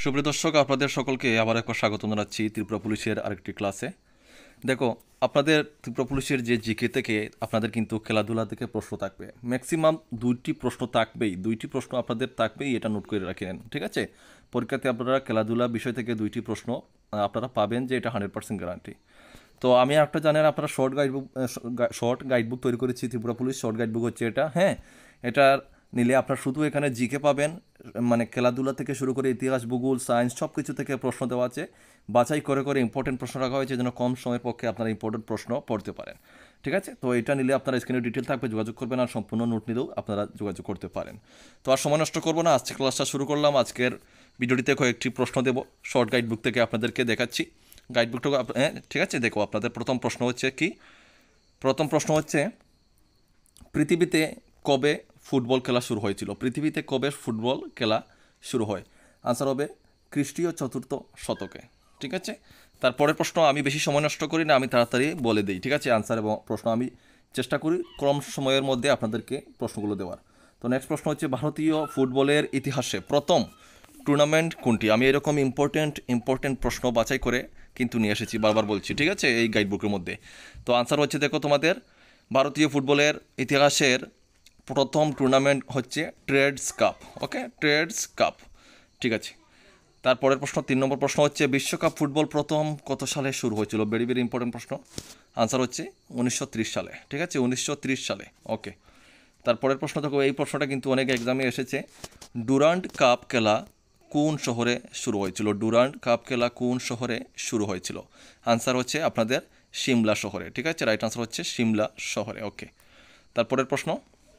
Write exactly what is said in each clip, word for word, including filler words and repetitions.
সুপ্রিয় দর্শক, আপনাদের সকলকে আবার একবার স্বাগত জানাচ্ছি ত্রিপুরা পুলিশের আরেকটি ক্লাসে। দেখো, আপনাদের ত্রিপুরা পুলিশের যে জিকে থেকে আপনাদের কিন্তু খেলাধুলা থেকে প্রশ্ন থাকবে, ম্যাক্সিমাম দুইটি প্রশ্ন থাকবেই, দুইটি প্রশ্ন আপনাদের থাকবেই, এটা নোট করে রাখেন, ঠিক আছে? পরীক্ষাতে আপনারা খেলাধুলা বিষয় থেকে দুইটি প্রশ্ন আপনারা পাবেন, যে এটা হান্ড্রেড পার্সেন্ট গ্যারান্টি। তো আমি একটা জানেন, আপনারা শর্ট গাইডবুক শর্ট গাইডবুক তৈরি করেছি ত্রিপুরা পুলিশ। শর্ট গাইডবুক হচ্ছে এটা, হ্যাঁ। এটা নিলে আপনার শুধু এখানে জিকে পাবেন, মানে খেলাধুলা থেকে শুরু করে ইতিহাস, ভূগোল, সায়েন্স সব কিছু থেকে প্রশ্ন দেওয়া আছে। বাছাই করে করে ইম্পর্টেন্ট প্রশ্ন রাখা হয়েছে যেন কম সময়ের পক্ষে আপনারা ইম্পর্টেন্ট প্রশ্ন পড়তে পারেন, ঠিক আছে? তো এটা নিলে আপনারা স্ক্রিনে ডিটেল থাকবে, যোগাযোগ করবেন, আর সম্পূর্ণ নোট নিলেও আপনারা যোগাযোগ করতে পারেন। তো আর সময় নষ্ট করবো না, আজকে ক্লাসটা শুরু করলাম। আজকের ভিডিওটিতে কয়েকটি প্রশ্ন দেবো, শর্ট গাইডবুক থেকে আপনাদেরকে দেখাচ্ছি। গাইডবুকটা হ্যাঁ, ঠিক আছে। দেখো, আপনাদের প্রথম প্রশ্ন হচ্ছে কি? প্রথম প্রশ্ন হচ্ছে, পৃথিবীতে কবে ফুটবল খেলা শুরু হয়েছিল? পৃথিবীতে কবে ফুটবল খেলা শুরু হয়? আনসার হবে খ্রিস্টীয় চতুর্থ শতকে, ঠিক আছে? তারপরের প্রশ্ন আমি বেশি সময় নষ্ট করি না, আমি তাড়াতাড়ি বলে দিই, ঠিক আছে? আনসার এবং প্রশ্ন আমি চেষ্টা করি কম সময়ের মধ্যে আপনাদেরকে প্রশ্নগুলো দেওয়ার। তো নেক্সট প্রশ্ন হচ্ছে, ভারতীয় ফুটবলের ইতিহাসে প্রথম টুর্নামেন্ট কোনটি? আমি এরকম ইম্পর্টেন্ট ইম্পর্টেন্ট প্রশ্ন বাছাই করে কিন্তু নিয়ে এসেছি, বারবার বলছি, ঠিক আছে, এই গাইডবুকের মধ্যে। তো আনসার হচ্ছে, দেখো, তোমাদের ভারতীয় ফুটবলের ইতিহাসের প্রথম টুর্নামেন্ট হচ্ছে Trades Cup, okay, Trades Cup, ঠিক আছে। তারপরের প্রশ্ন, তিন নম্বর প্রশ্ন হচ্ছে, বিশ্বকাপ ফুটবল প্রথম কত সালে শুরু হয়েছিল? ভেরি ভেরি ইম্পর্টেন্ট প্রশ্ন। আনসার হচ্ছে উনিশশো ত্রিশ সালে, ঠিক আছে, উনিশশো ত্রিশ সালে, ওকে। তারপরের প্রশ্ন দেখো, এই প্রশ্নটা কিন্তু অনেক এক্সামে এসেছে। ডুরান্ড কাপ খেলা কোন শহরে শুরু হয়েছিল? ডুরান্ড কাপ খেলা কোন শহরে শুরু হয়েছিল? আনসার হচ্ছে আপনাদের সিমলা শহরে, ঠিক আছে, রাইট আনসার হচ্ছে সিমলা শহরে, ওকে। তারপরের প্রশ্ন,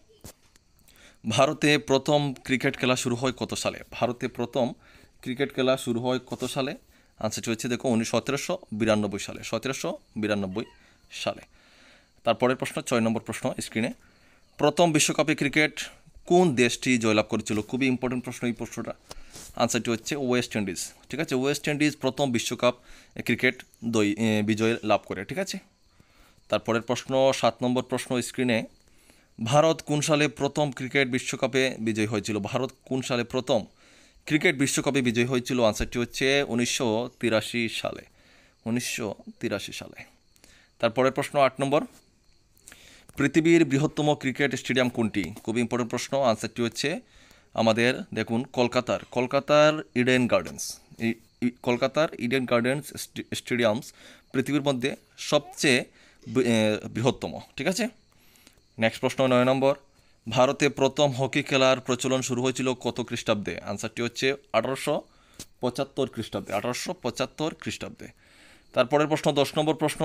ভারতে প্রথম ক্রিকেট খেলা শুরু হয় কত সালে? ভারতে প্রথম ক্রিকেট খেলা শুরু হয় কত সালে? আনসারটি হচ্ছে, দেখো, উনিশ সতেরোশো বিরানব্বই সালে, সতেরোশো বিরানব্বই সালে। তারপরের প্রশ্ন, ছয় নম্বর প্রশ্ন স্ক্রিনে, প্রথম বিশ্বকাপে ক্রিকেট কোন দেশটি জয়লাভ করেছিল? খুবই ইম্পর্টেন্ট প্রশ্ন এই প্রশ্নটা। আনসারটি হচ্ছে ওয়েস্ট ইন্ডিজ, ঠিক আছে, ওয়েস্ট ইন্ডিজ প্রথম বিশ্বকাপ ক্রিকেট দই বিজয় লাভ করে, ঠিক আছে। তারপরের প্রশ্ন, সাত নম্বর প্রশ্ন স্ক্রিনে, ভারত কোন সালে প্রথম ক্রিকেট বিশ্বকাপে বিজয়ী হয়েছিল? ভারত কোন সালে প্রথম ক্রিকেট বিশ্বকাপে বিজয়ী হয়েছিল? আনসারটি হচ্ছে উনিশশো তিরাশি সালে, উনিশশো তিরাশি সালে। তারপরের প্রশ্ন, আট নম্বর, পৃথিবীর বৃহত্তম ক্রিকেট স্টেডিয়াম কোনটি? খুবই ইম্পর্টেন্ট প্রশ্ন। আনসারটি হচ্ছে আমাদের, দেখুন, কলকাতার কলকাতার ইডেন গার্ডেন্স, কলকাতার ইডেন গার্ডেন্স স্টেডিয়ামস পৃথিবীর মধ্যে সবচেয়ে বৃহত্তম, ঠিক আছে। নেক্সট প্রশ্ন, নয় নম্বর, ভারতে প্রথম হকি খেলার প্রচলন শুরু হয়েছিল কত খ্রিস্টাব্দে? আনসারটি হচ্ছে আঠারোশো পঁচাত্তর খ্রিস্টাব্দে, আঠারোশো পঁচাত্তর খ্রিস্টাব্দে। তারপরের প্রশ্ন, দশ নম্বর প্রশ্ন,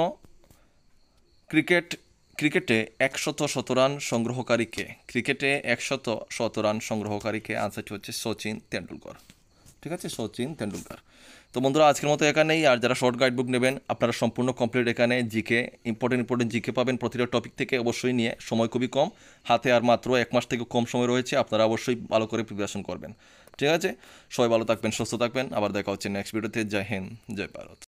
ক্রিকেট ক্রিকেটে একশত শতরান সংগ্রহকারীকে? ক্রিকেটে একশত শতরান সংগ্রহকারীকে? আনসারটি হচ্ছে সচিন তেন্ডুলকর, ঠিক আছে, সচিন তেন্ডুলকর। তো বন্ধুরা, আজকের মতো এখানেই। আর যারা শর্ট গাইড বুক নেবেন, আপনারা সম্পূর্ণ কমপ্লিট এখানে জিকে, ইম্পর্টেন্ট ইম্পর্টেন্ট জিকে পাবেন প্রতিটা টপিক থেকে, অবশ্যই নিয়ে। সময় খুবই কম হাতে, আর মাত্র এক মাস থেকে কম সময় রয়েছে, আপনারা অবশ্যই ভালো করে প্রিপারেশন করবেন, ঠিক আছে। সবাই ভালো থাকবেন, সুস্থ থাকবেন, আবার দেখা হচ্ছে নেক্সট ভিডিওতে। জয় হিন্দ, জয় ভারত।